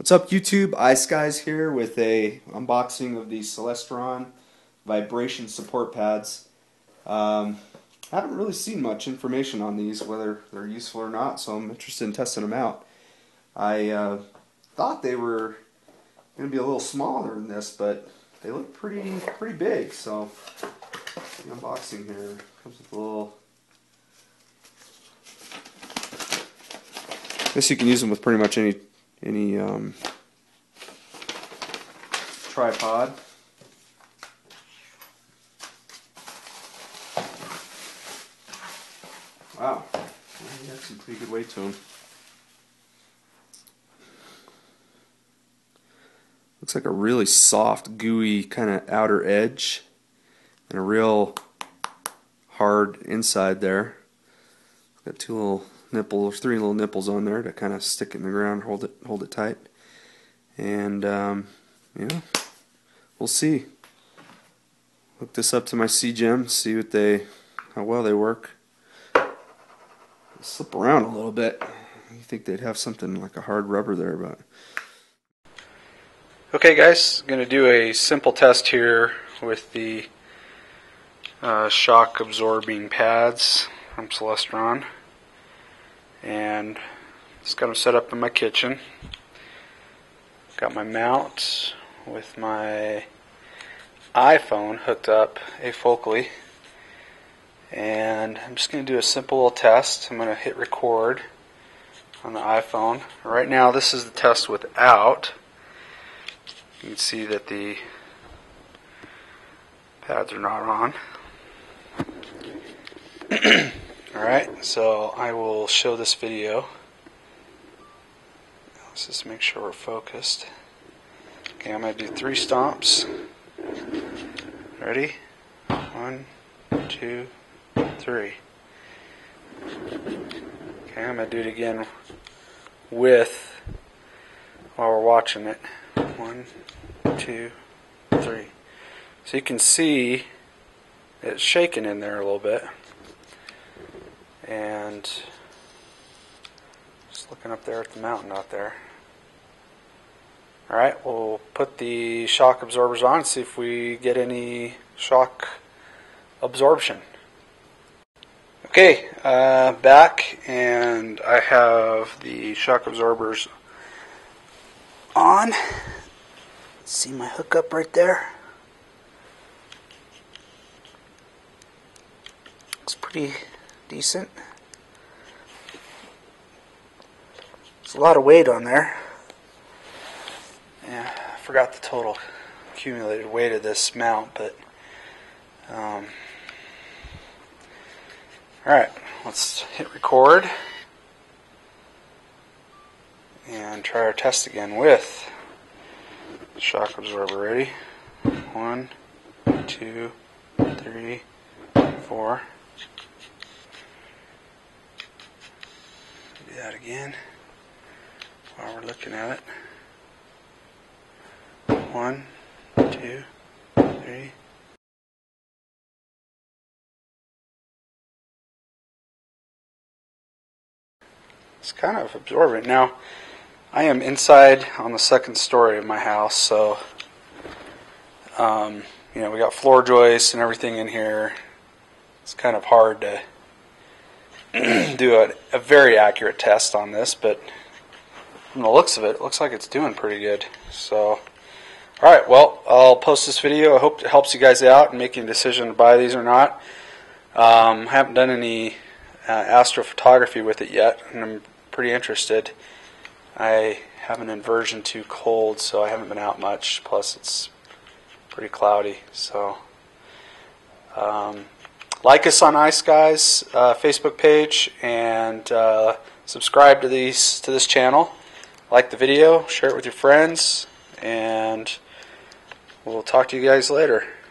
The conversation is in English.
What's up YouTube? Ice Guys here with a unboxing of the Celestron Vibration Support Pads. Haven't really seen much information on these, whether they're useful or not, so I'm interested in testing them out. I thought they were going to be a little smaller than this, but they look pretty big, so the unboxing here comes with a little... I guess you can use them with pretty much any tripod. Wow, they got some pretty good weight to them. Looks like a really soft, gooey kind of outer edge, and a real hard inside there. Got two little nipples, three little nipples on there to kind of stick it in the ground, hold it tight, and yeah, we'll see. Hook this up to my C-Gem, see how well they work. Slip around a little bit. You think they'd have something like a hard rubber there, but okay, guys, going to do a simple test here with the shock absorbing pads from Celestron, and just got them set up in my kitchen. Got my mount with my iPhone hooked up afocally, and I'm just going to do a simple little test. I'm going to hit record on the iPhone. Right now this is the test without. You can see that the pads are not on. Alright, so I will show this video. Let's just make sure we're focused. Okay, I'm going to do 3 stomps. Ready? 1, 2, 3. Okay, I'm going to do it again while we're watching it. 1, 2, 3. So you can see it's shaking in there a little bit. And just looking up there at the mountain out there. Alright, we'll put the shock absorbers on and see if we get any shock absorption. Okay, back, and I have the shock absorbers on. See my hookup right there? Looks pretty decent. There's a lot of weight on there. Yeah, I forgot the total accumulated weight of this mount, but alright, let's hit record and try our test again with shock absorber. Ready? 1, 2, 3, 4. Do that again while we're looking at it. 1, 2, 3. It's kind of absorbent. Now, I am inside on the 2nd story of my house, so you know, we got floor joists and everything in here. It's kind of hard to do a very accurate test on this, but from the looks of it, it looks like it's doing pretty good. So, alright, well, I'll post this video. I hope it helps you guys out in making a decision to buy these or not. I haven't done any astrophotography with it yet, and I'm pretty interested. I have an aversion to cold, so I haven't been out much, plus it's pretty cloudy. So like us on Ice Guys Facebook page, and subscribe to this channel. Like the video, share it with your friends, and we'll talk to you guys later.